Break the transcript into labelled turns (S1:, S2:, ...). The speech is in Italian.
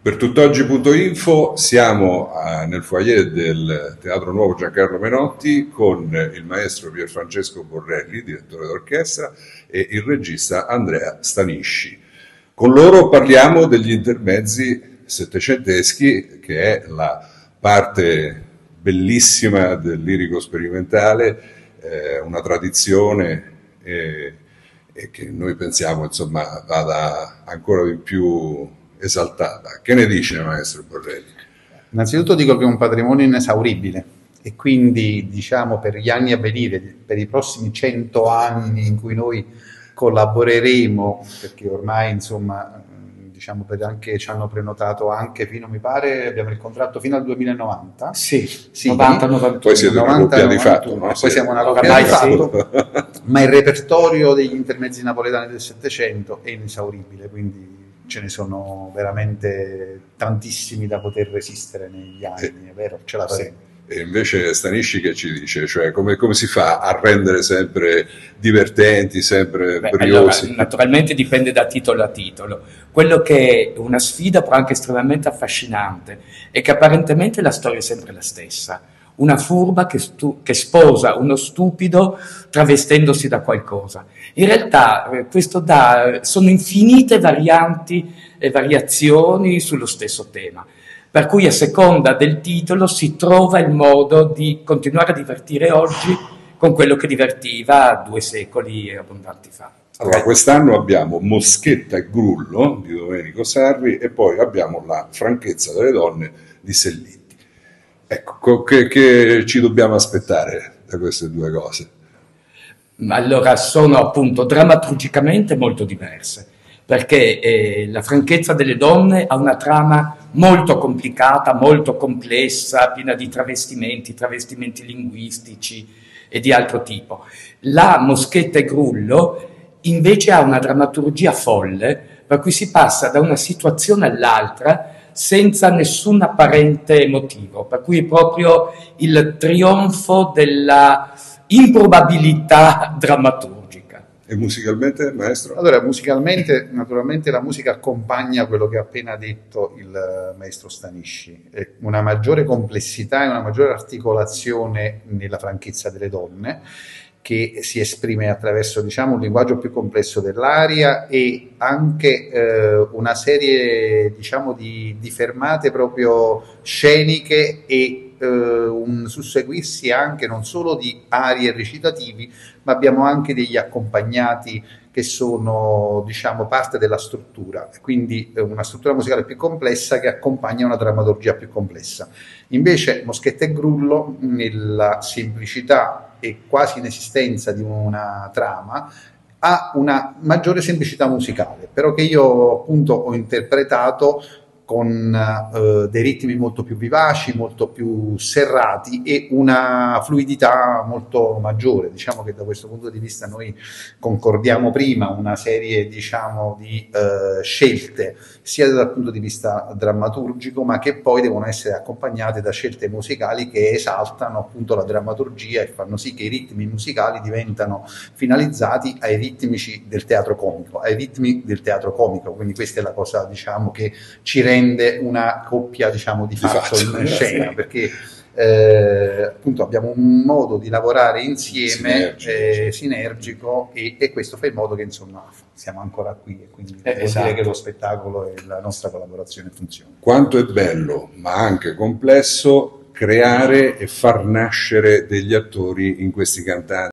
S1: Per tutt'oggi.info siamo nel foyer del Teatro Nuovo Giancarlo Menotti con il maestro Pierfrancesco Borrelli, direttore d'orchestra, e il regista Andrea Stanisci. Con loro parliamo degli intermezzi settecenteschi, che è la parte bellissima del lirico sperimentale, una tradizione e che noi pensiamo insomma vada ancora di più esaltata. Che ne dice maestro Borrelli?
S2: Innanzitutto dico che è un patrimonio inesauribile e quindi diciamo per gli anni a venire, per i prossimi 100 anni in cui noi collaboreremo, perché ormai insomma diciamo per anche ci hanno prenotato anche fino, mi pare, abbiamo il contratto fino al 2090.
S3: Sì,
S2: sì
S3: 90-91.
S1: Poi siete una coppia di fatto, no?
S2: Poi siamo una coppia di fatto, ma il repertorio degli intermezzi napoletani del Settecento è inesauribile, quindi ce ne sono veramente tantissimi da poter resistere negli anni, è vero, ce la faremo.
S1: E invece Stanisci che ci dice? Cioè come si fa a rendere sempre divertenti, sempre briosi?
S3: Allora, naturalmente dipende da titolo a titolo. Quello che è una sfida però anche estremamente affascinante è che apparentemente la storia è sempre la stessa. Una furba che sposa uno stupido travestendosi da qualcosa. In realtà sono infinite varianti e variazioni sullo stesso tema. Per cui a seconda del titolo si trova il modo di continuare a divertire oggi con quello che divertiva 2 secoli e abbondanti fa.
S1: Allora, quest'anno abbiamo Moschetta e Grullo di Domenico Sarri e poi abbiamo La franchezza delle donne di Selletti. Ecco, che ci dobbiamo aspettare da queste 2 cose?
S3: Allora, sono appunto drammaturgicamente molto diverse, perché La franchezza delle donne ha una trama molto complicata, molto complessa, piena di travestimenti linguistici e di altro tipo. La Moschetta e Grullo invece ha una drammaturgia folle, per cui si passa da una situazione all'altra senza nessun apparente motivo, per cui è proprio il trionfo della improbabilità drammaturgica.
S1: E musicalmente, maestro?
S2: Allora, musicalmente, naturalmente la musica accompagna quello che ha appena detto il maestro Stanisci, una maggiore complessità e una maggiore articolazione nella franchezza delle donne, che si esprime attraverso, diciamo, un linguaggio più complesso dell'aria e anche una serie, diciamo, di fermate proprio sceniche e un susseguirsi anche non solo di arie recitativi, ma abbiamo anche degli accompagnati che sono, diciamo, parte della struttura, quindi una struttura musicale più complessa che accompagna una drammaturgia più complessa. Invece Moschetta e Grullo, nella semplicità e quasi inesistenza di una trama, ha una maggiore semplicità musicale, però che io appunto ho interpretato con dei ritmi molto più vivaci, molto più serrati e una fluidità molto maggiore. Diciamo che da questo punto di vista noi concordiamo prima una serie, diciamo, di scelte sia dal punto di vista drammaturgico, ma che poi devono essere accompagnate da scelte musicali che esaltano appunto la drammaturgia e fanno sì che i ritmi musicali diventano finalizzati ai ritmici del teatro comico, ai ritmi del teatro comico. Quindi questa è la cosa, diciamo, che ci rende una coppia, diciamo, di fatto in scena, perché appunto abbiamo un modo di lavorare insieme sinergico e questo fa in modo che insomma siamo ancora qui e quindi vuol dire che lo spettacolo e la nostra collaborazione funziona.
S1: Quanto è bello, ma anche complesso, creare e far nascere degli attori in questi cantanti.